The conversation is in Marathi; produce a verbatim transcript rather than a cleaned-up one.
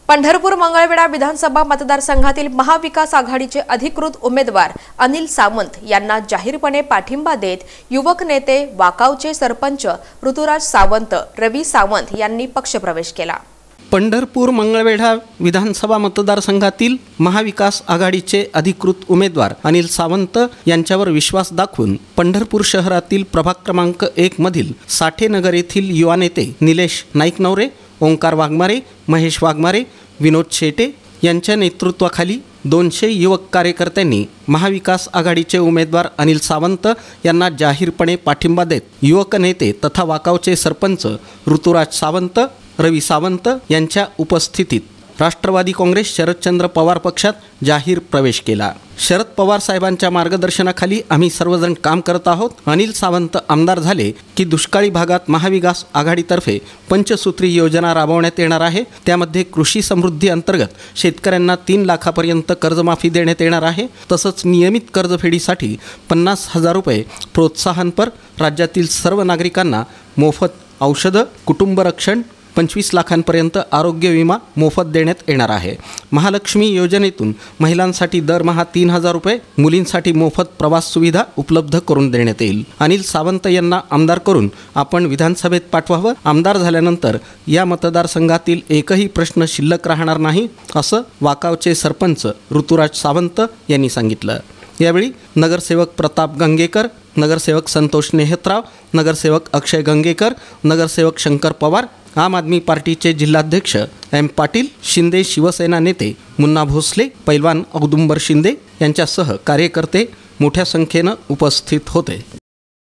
पंढरपूर मंगळवेढा विधानसभा मतदारसंघातील महाविकास आघाडीचे अधिकृत उमेदवार अनिल सावंत यांना जाहीरपणे पाठिंबा देत युवक नेते वाकावचे सरपंच ऋतुराज सावंत, रवी सावंत यांनी पक्षप्रवेश केला। पंढरपूर मंगळवेढा विधानसभा मतदारसंघातील महाविकास आघाडीचे अधिकृत उमेदवार अनिल सावंत यांच्यावर विश्वास दाखवून पंढरपूर शहरातील प्रभाग क्रमांक एक मधील साठेनगर येथील युवा नेते निलेश नाईकनवरे, ओंकार वाघमारे, महेश वाघमारे, विनोद शेटे यांच्या नेतृत्वाखाली दोनशे युवक कार्यकर्त्यांनी महाविकास आघाडीचे उमेदवार अनिल सावंत यांना जाहीरपणे पाठिंबा देत युवक नेते तथा वाकावचे सरपंच ऋतुराज सावंत, रवी सावंत यांच्या उपस्थितीत राष्ट्रवादी काँग्रेस शरदचंद्र पवार पक्षात जाहीर प्रवेश केला। शरद पवार साहेबांच्या मार्गदर्शनाखाली आम्ही सर्वजण काम करत आहोत। अनिल सावंत आमदार झाले की दुष्काळी भागात महाविकास आघाडीतर्फे पंचसूत्री योजना राबवण्यात येणार आहे। त्यामध्ये कृषी समृद्धी अंतर्गत शेतकऱ्यांना तीन लाखापर्यंत कर्जमाफी देण्यात येणार आहे। तसंच नियमित कर्जफेडीसाठी पन्नास हजार रुपये प्रोत्साहनपर, राज्यातील सर्व नागरिकांना मोफत औषधं, कुटुंब रक्षण, पंचवीस लाखांपर्यंत आरोग्य विमा मोफत देण्यात येणार आहे। महालक्ष्मी योजनेतून महिलांसाठी दरमहा तीन हजार रुपये, मुलींसाठी मोफत प्रवास सुविधा उपलब्ध करून देण्यात येईल। अनिल सावंत यांना आमदार करून आपण विधानसभेत पाठवावं। आमदार झाल्यानंतर या मतदारसंघातील एकही प्रश्न शिल्लक राहणार नाही, असं वाकावचे सरपंच ऋतुराज सावंत यांनी सांगितलं। यावेळी नगरसेवक प्रताप गंगेकर, नगरसेवक संतोष नेहतराव, नगरसेवक अक्षय गंगेकर, नगरसेवक शंकर पवार, आम आदमी पार्टीचे जिल्हाध्यक्ष एम पाटील, शिंदे शिवसेना नेते मुन्ना भोसले, पैलवान औदुंबर शिंदे यांच्यासह कार्यकर्ते मोठ्या संख्येनं उपस्थित होते।